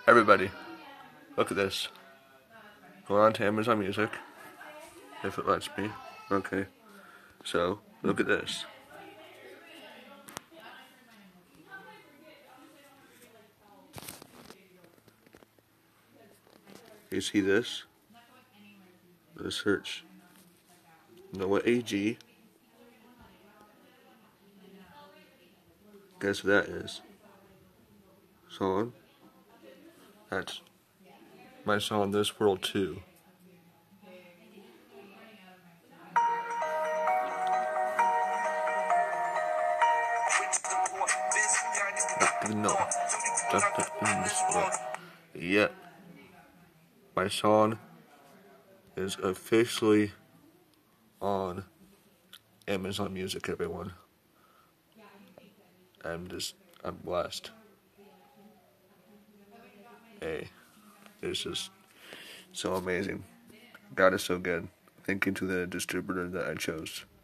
Everybody, look at this. Go on to Amazon Music, if it lets me. Okay, so look at this. You see this? The search Noah AG. Guess what that is? Song. That's my song, This World 2. No, just in this world. Yet, my song is officially on Amazon Music, everyone. I'm blessed. Hey, it's just so amazing. God is so good. Thank you to the distributor that I chose.